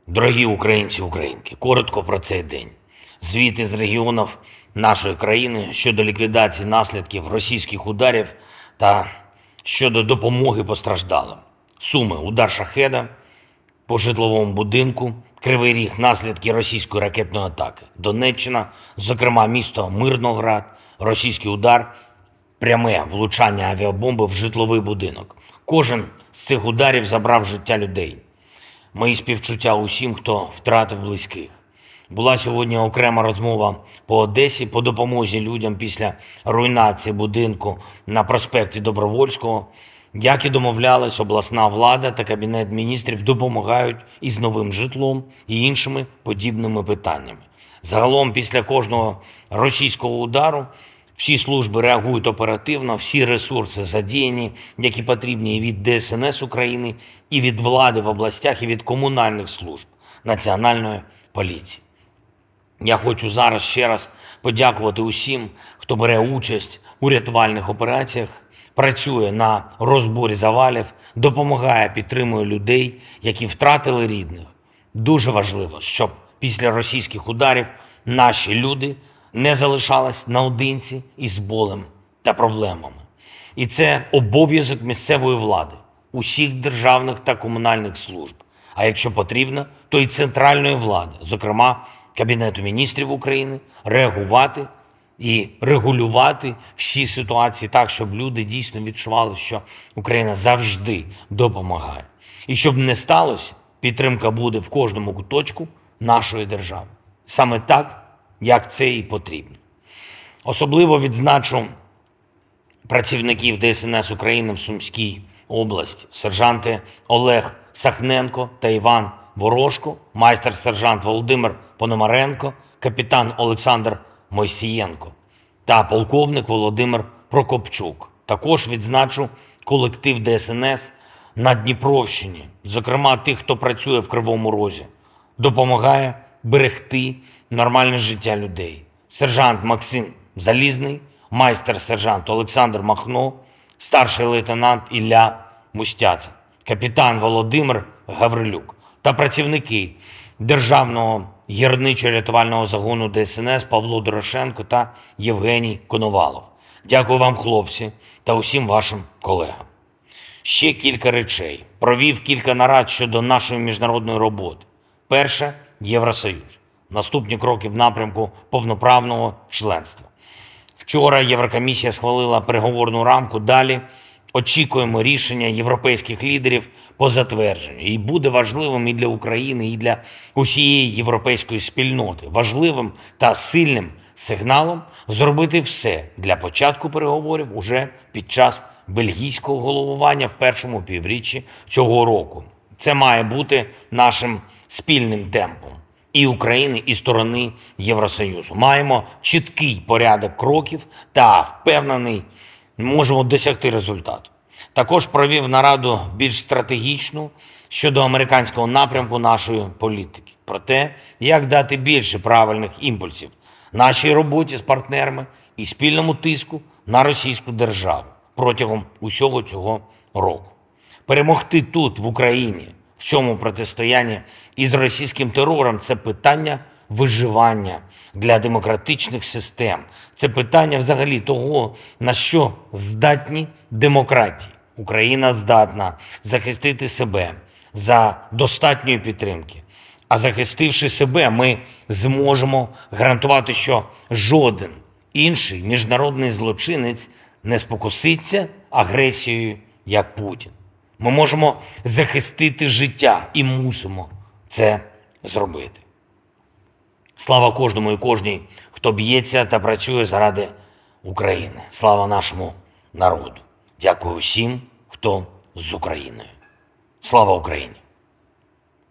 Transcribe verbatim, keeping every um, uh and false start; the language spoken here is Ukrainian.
Дорогі українці, українки, коротко про цей день. Звіти з регіонів нашої країни щодо ліквідації наслідків російських ударів та щодо допомоги постраждалим. Суми: удар шахеда по житловому будинку, Кривий Ріг, наслідки російської ракетної атаки. Донеччина, зокрема місто Мирноград, російський удар, пряме влучання авіабомби в житловий будинок. Кожен з цих ударів забрав життя людей. Мої співчуття усім, хто втратив близьких. Була сьогодні окрема розмова по Одесі по допомозі людям після руйнації будинку на проспекті Добровольського. Як і домовлялись, обласна влада та Кабінет міністрів допомагають із новим житлом і іншими подібними питаннями. Загалом, після кожного російського удару всі служби реагують оперативно, всі ресурси задіяні, які потрібні і від Де Ес Ен Ес України, і від влади в областях, і від комунальних служб, Національної поліції. Я хочу зараз ще раз подякувати усім, хто бере участь у рятувальних операціях, працює на розборі завалів, допомагає, підтримує людей, які втратили рідних. Дуже важливо, щоб після російських ударів наші люди не залишались наодинці із болем та проблемами. І це обов'язок місцевої влади, усіх державних та комунальних служб, а якщо потрібно, то і центральної влади, зокрема Кабінету міністрів України, реагувати і регулювати всі ситуації так, щоб люди дійсно відчували, що Україна завжди допомагає. І щоб не сталося, підтримка буде в кожному куточку нашої держави. Саме так, як це і потрібно. Особливо відзначу працівників Де Ес Ен Ес України в Сумській області, сержанти Олег Сахненко та Іван Ворожко, майстер-сержант Володимир Пономаренко, капітан Олександр Мойсієнко та полковник Володимир Прокопчук. Також відзначу колектив Де Ес Ен Ес на Дніпровщині, зокрема тих, хто працює в Кривому Розі, допомагає берегти нормальне життя людей. Сержант Максим Залізний, майстер-сержант Олександр Махно, старший лейтенант Ілля Мустяцин, капітан Володимир Гаврилюк та працівники Державного гірничо-рятувального загону Де Ес Ен Ес Павло Дорошенко та Євгеній Коновалов. Дякую вам, хлопці, та усім вашим колегам. Ще кілька речей. Провів кілька нарад щодо нашої міжнародної роботи. Перше – Євросоюз. Наступні кроки в напрямку повноправного членства. Вчора Єврокомісія схвалила переговорну рамку. Далі очікуємо рішення європейських лідерів по затвердженню. І буде важливим і для України, і для усієї європейської спільноти. Важливим та сильним сигналом зробити все для початку переговорів уже під час бельгійського головування в першому півріччі цього року. Це має бути нашим спільним темпом і України, і сторони Євросоюзу. Маємо чіткий порядок кроків та, впевнений, можемо досягти результату. Також провів нараду більш стратегічну щодо американського напрямку нашої політики. Про те, як дати більше правильних імпульсів нашій роботі з партнерами і спільному тиску на російську державу протягом усього цього року. Перемогти тут, в Україні, в цьому протистоянні із російським терором – це питання виживання для демократичних систем. Це питання взагалі того, на що здатні демократії. Україна здатна захистити себе за достатньої підтримки. А захистивши себе, ми зможемо гарантувати, що жоден інший міжнародний злочинець не спокуситься агресією, як Путін. Ми можемо захистити життя і мусимо це зробити. Слава кожному і кожній, хто б'ється та працює заради України. Слава нашому народу. Дякую всім, хто з Україною. Слава Україні!